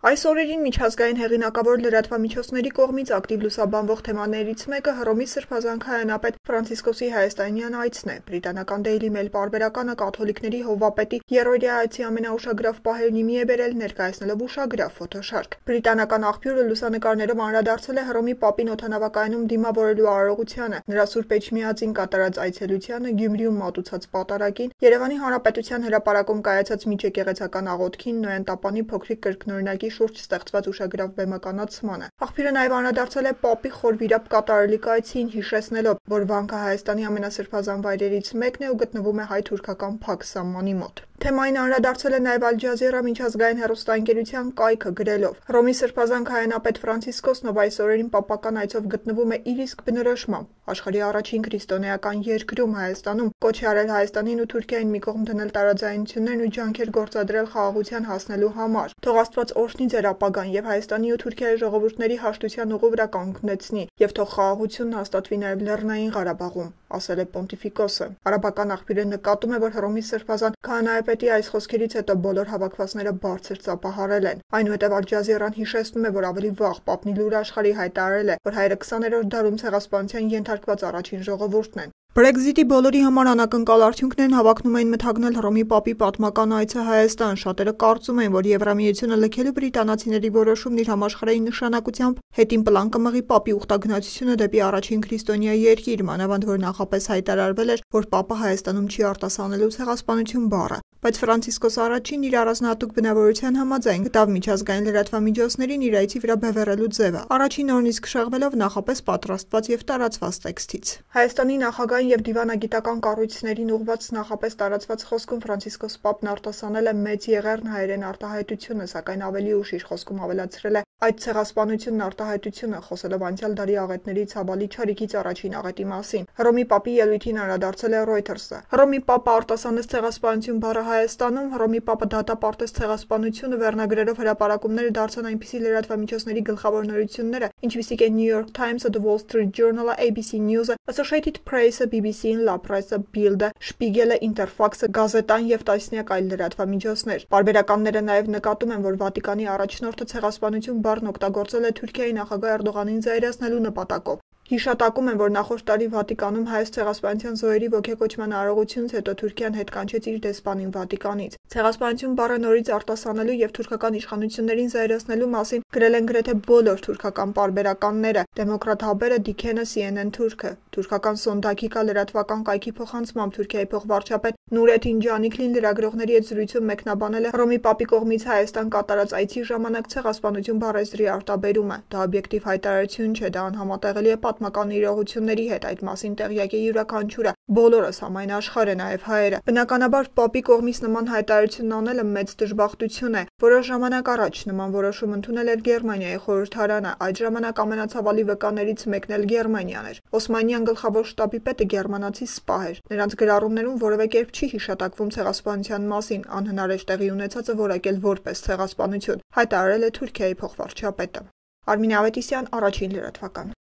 Այս օրերին միջազգային հեղինակավոր լրատվամիջոցների կողմից ակտիվ լուսաբանվող թեմաներից մեկը Հռոմի Սրբազան քահանապետ Ֆրանցիսկոսի հայաստանյան այցն է։ Բրիտանական Daily Mail պարբերականը կաթոլիկների հովվապետի եռօրյա այցի ամենաուշագրավ պահերն իմի է բերել, ներկայացնելով ուշագրավ ֆոտոշարք։ Բրիտանական աղբյուրը լուսանկարներով անդրադարձել է Հռոմի Պապին օդանավակայանում դիմավորելու արարողությանը, նրա Սուրբ Էջմիածին կատարած այցելությանը, Գյումրիում մատուցած պատարագին, Երևանի Հանրապետության հրապարակում կայացած միջեկեղեցական աղոթքին, Նոյան Տապանի փոքրիկ կրկնօրինակի շուրջ ստեղծված ուշագրավ բեմականացմանը։ Աղբյուրը նաև անդրադարձել է Պապի խորվիրապ կատարելիք այցին, հիշեցնելով, որ վանքը Հայաստանի ամենասրբազան վայրերից մեկն է ու գտնվում է հայ-թուրքական փակ սահմանի մոտ։ Թեմային անդրադարձել է նաև Ալ Ջազիրա միջազգային հեռուստաընկերության կայքը գրելով. Հռոմի Սրբազան քահանապետ Ֆրանցիսկոսն, ով այս օրերին պապական այցով գտնվում է իր իսկ բնորոշմամբ, աշխարհի առաջին քրիստոնեական երկրում Հայաստանում, կոչ է արել Հայաստանին ու Թուրքիային մի կողմ դնել տարաձայնություններն ու ջանքեր գործադրել խաղաղության հասնելու համար։ Թող Աստված օրհնի ձեր ապագան եւ Հայաստանի ու Թուրքիայի ժողովուրդների հաշտության ուղու վրա կանգնեցնի եւ թող խաղաղությունն հաստատվի նաեւ Լեռնային Ղարաբաղում, ասել է Պոնտիֆիկոսը։ Արաբական աղբյուրը նկատում է, որ Հռոմի Սրբազան քահանայապետի այս խոսքերից հետո բոլոր հավաքվածները բարձր ծափահարել են։ Այնուհետև Ալ Ջազիրան հիշեցնում է, որ ավելի վաղ Պապն իր աշխարհի հայտարարել է, որ հայերը 20-րդ դարում ցեղասպանության ենթարկված առաջին ժողովուրդն են։ Brexit-ի բոլորի համար անակնկալ արդյունքներն հավակնում էին մթագնել Հռոմի Պապի պատմական այցը Հայաստան։ Շատերը կարծում են, որ Եվրամիությունը լքելու բրիտանացիների որոշումն իր համաշխարհային նշանակությամբ հետին պլան կմղի Պապի ուխտագնացությունը դեպի առաջին քրիստոնյա երկիր, մանավանդ որ նախապես հայտարարվել էր, որ Պապը Հայաստանում չի արտասանելու ցեղասպանություն բառը։ Բայց Ֆրանցիսկոս առաջին իր առանձնահատուկ բնավորության համաձայն գտավ միջազգային լրատվամիջոցներին իր այցի վրա բևեռելու ձևը, առաջին նույնիսկ շեղվելով նախապես պատրաստված եւ տարածված տեքստից։ Հայաստանի նախագահային եւ դիվանագիտական կառույցներին ուղղված նախապես տարածված խոսքում Ֆրանցիսկոս Պապն արտասանել է մեծ եղեռն հայերեն արտահայտությունը, սակայն ավելի ուշ իր խոսքում ավելացրել է այդ ցեղասպանությունն արտահայտությունը, խոսելով անցյալ դարի աղետների ցավալի չարիքից առաջին աղետի մասին։ Հռոմի Պապի ելույթին անդրադարձել է Reuters-ը։ Հռոմի Պապը արտասանեց ցեղասպանություն բառը Հայաստանում, Հռոմի Պապը դատապարտեց ցեղասպանությունը, վերնագրերով հրապարակումները դարձան այնպիսի լրատվամիջոցների գլխավոր նորությունները, ինչպիսիք են New York Times-ը, The Wall Street Journal-ը, ABC News-ը, Associated Press-ը, BBC-ն, La Presse-ը, Bild-ը, Spiegel-ը, Interfax-ը, Գազետան եւ տասնյակ այլ լրատվամիջոցներ։ Պարբերականները նաեւ նկատում են, որ Վատիկանի առաջնորդը ցեղասպանություն բառն օգտագործել է Թուրքիայի նախագահ Էրդողանին զայրացնելու նպատակով։ Հիշատակում են, որ նախորդ տարի Վատիկանում հայոց ցեղասպանության զոհերի ոգեկոչման արարողությունից հետո Թուրքիան հետ կանչեց իր դեսպանին Վատիկանից։ Ցեղասպանություն բառը նորից արտասանելու եւ թուրքական իշխանություններին զայրացնելու մասին գրել են գրեթե բոլոր թուրքական պարբերականները։ Դեմոկրատ հաբերը Դիքենը, CNN Թուրքը, թուրքական Sondakika լրատվական կայքի փոխանցմամբ Թուրքիայի փոխվարչապետ Նուրեթին Ջանիքլին լրագրողների հետ զրույցում մեկնաբանել է Հռոմի Պապի կողմից Հայաստան կատարած այցի ժամանակ ցեղասպանություն բառեզրի արտաբերումը։ Դա օբյեկտիվ հայտարարություն չէ, դա անհամատեղելի է պատմական իրողությունների հետ, այդ մասին տեղյակ է յուրաքանչյուրը, բոլորս, համայն աշխարհը, նաև հայերը։ Բնականաբար Պապի կողմից նման հայտարարություն անելը մեծ դժբախտություն է։ Որոշ ժամանակ առաջ նման որոշում ընդունել էր Գերմանիայի խորհրդարանը, այդ ժամանակ ամենացավալի վկաներից մեկն էլ Գերմանիան էր։ Օսմանյան գլխավոր շտաբի պետը գերմանացի սպահ էր։ Նրանց գրառումներում որևէ կերպ չի հիշատակվում ցեղասպանության մասին, անհնար է տեղի ունեցածը որակել որպես ցեղասպանություն, հայտարարել է Թուրքիայի փոխվարչապետը։ Արմին Ավետիսյան, Առաջին լրատվական։